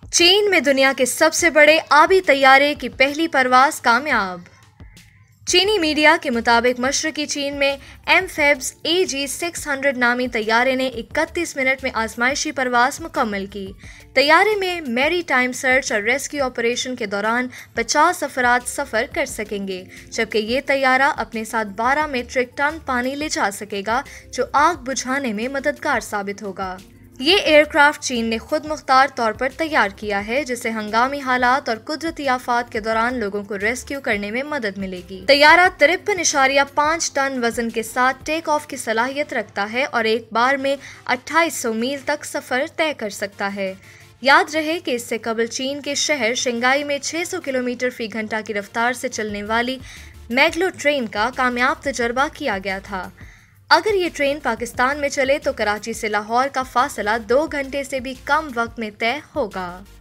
चीन में दुनिया के सबसे बड़े आबी तैयारे की पहली परवाज कामयाब। चीनी मीडिया के मुताबिक मशरकी चीन में एमफेब्स AG-600 नामी तैयारे ने 31 मिनट में आजमाइशी परवाज मुकम्मल की। तैयारे में मैरी टाइम सर्च और रेस्क्यू ऑपरेशन के दौरान 50 अफराद सफ़र कर सकेंगे, जबकि ये तैयारा अपने साथ 12 मीट्रिक टन पानी ले जा सकेगा, जो आग बुझाने में मददगार साबित होगा। ये एयरक्राफ्ट चीन ने खुद मुख्तार तौर पर तैयार किया है, जिससे हंगामी हालात और कुदरती आफात के दौरान लोगों को रेस्क्यू करने में मदद मिलेगी। तैयारा 53.5 टन वजन के साथ टेक ऑफ की सलाहियत रखता है और एक बार में 2800 मील तक सफर तय कर सकता है। याद रहे कि इससे कबल चीन के शहर शंघाई में 600 किलोमीटर फी घंटा की रफ्तार से चलने वाली मैग्लो ट्रेन का कामयाब तजर्बा किया गया था। अगर ये ट्रेन पाकिस्तान में चले तो कराची से लाहौर का फासला 2 घंटे से भी कम वक्त में तय होगा।